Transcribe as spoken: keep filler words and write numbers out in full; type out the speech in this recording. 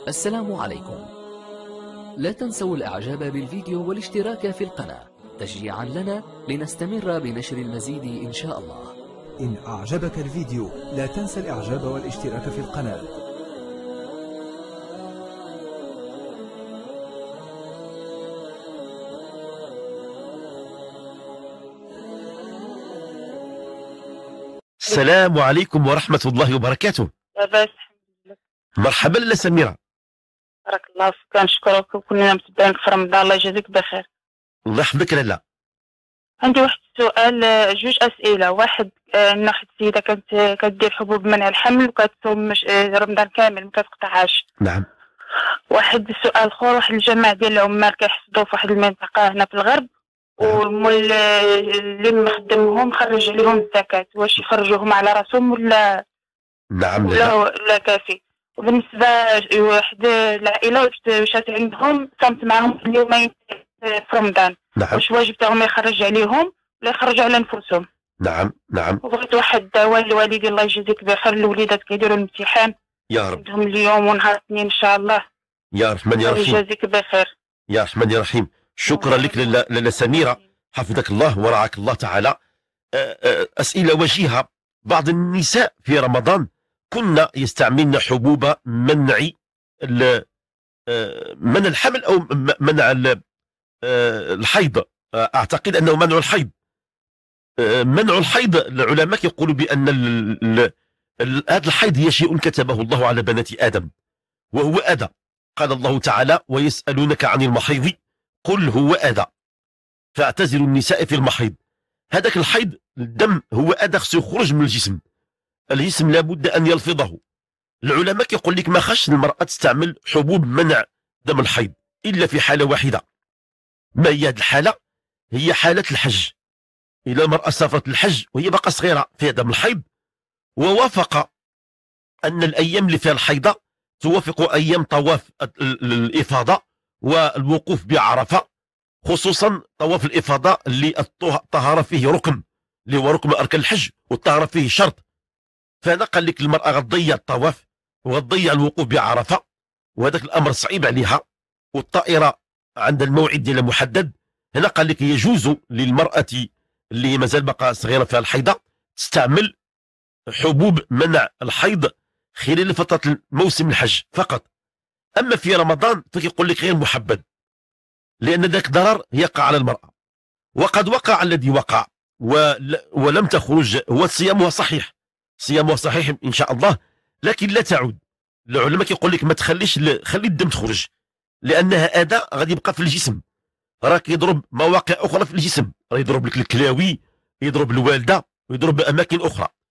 السلام عليكم. لا تنسوا الإعجاب بالفيديو والاشتراك في القناة تشجيعا لنا لنستمر بنشر المزيد إن شاء الله. إن أعجبك الفيديو لا تنسى الإعجاب والاشتراك في القناة. السلام عليكم ورحمة الله وبركاته. لاباس الحمد لله. مرحبا لاله سميرة. بارك الله فيك، كنشكرك وكلنا متبعينك في رمضان، الله يجازيك بخير. الله يحفظك لاله. عندي واحد السؤال، آه، جوج اسئله. واحد، آه، ان واحد السيده كانت كدير حبوب منع الحمل وكتصوم مش- آه، رمضان كامل ما كتقطعهاش. نعم. واحد السؤال اخر، واحد الجماعه ديال العمال كيحصدوا في واحد المنطقه هنا في الغرب، والمول آه، اللي مخدمهم خرج عليهم الزكاه، واش يخرجوهم على راسهم ولا نعم ولا لاله. لا كافي؟ وبالنسبه واحد العائله مشات عندهم صامت معهم اليومين في رمضان، نعم واش واجب تاعهم يخرج عليهم ولا يخرجوا على انفسهم؟ نعم نعم. وبغيت واحد الدواء لوالدي الله يجازيك بخير، الوليدات كيديروا الامتحان يا رب عندهم اليوم ونهار الاثنين ان شاء الله، يا رحمن يا الله رحيم. يجازيك بخير. يا رحمن يا رحيم. شكرا لك لاله لاله سميرة، حفظك الله ورعاك الله تعالى. أسئلة وجيهة. بعض النساء في رمضان كنا يستعملن حبوب منع ال- آه، منع الحمل أو م- منع ال- آه، الحيض. آه، أعتقد أنه منع الحيض. آه، منع الحيض العلماء يقولوا بأن ال- ال- ال- هذا الحيض هي شيء كتبه الله على بنات آدم وهو أذى. قال الله تعالى: ويسألونك عن المحيض قل هو أذى فاعتزلوا النساء في المحيض. هذاك الحيض الدم هو أذى، خصو يخرج من الجسم. الجسم لابد أن يلفظه. العلماء يقول لك ما خش المرأة تستعمل حبوب منع دم الحيض إلا في حالة واحدة. ما هي هذه الحالة؟ هي حالة الحج. إلى المرأة سافرت الحج وهي بقى صغيرة في دم الحيض، ووافق أن الأيام اللي فيها الحيضة توافق أيام طواف ال- ال- الإفاضة والوقوف بعرفة، خصوصا طواف الإفاضة اللي الطه- الطهارة فيه ركن، اللي هو ركن من أركان الحج، والطهارة فيه شرط. فهذا قال لك المرأة غتضيع الطواف وغتضيع الوقوف بعرفة، وهذاك الأمر صعيب عليها، والطائرة عند الموعد ديالها محدد. هنا قال لك يجوز للمرأة اللي مازال بقى صغيرة فيها الحيضة تستعمل حبوب منع الحيض خلال فترة موسم الحج فقط. أما في رمضان فيقول لك غير محبذ، لأن ذاك ضرر يقع على المرأة، وقد وقع الذي وقع ول- ولم تخرج. هو صيامها صحيح، صيامها صحيح إن شاء الله، لكن لا تعود. العلماء يقول لك ما تخليش ل- خلي الدم تخرج، لأنها أذى غادي يبقى في الجسم، راك يضرب مواقع أخرى في الجسم، راه يضرب لك الكلاوي، يضرب الوالدة، ويضرب أماكن أخرى.